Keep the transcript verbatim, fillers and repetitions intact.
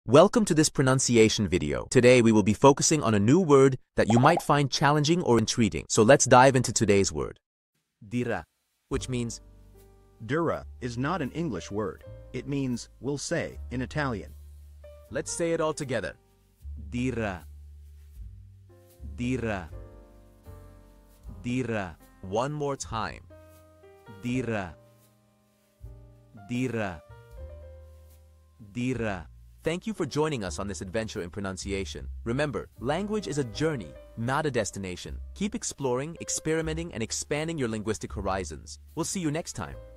Welcome to this pronunciation video. Today we will be focusing on a new word that you might find challenging or intriguing. So let's dive into today's word. Dirà, which means Dirà is not an English word. It means "will say" in Italian. Let's say it all together. Dirà. Dirà. Dirà. One more time. Dirà. Dirà. Dirà. Thank you for joining us on this adventure in pronunciation. Remember, language is a journey, not a destination. Keep exploring, experimenting, and expanding your linguistic horizons. We'll see you next time.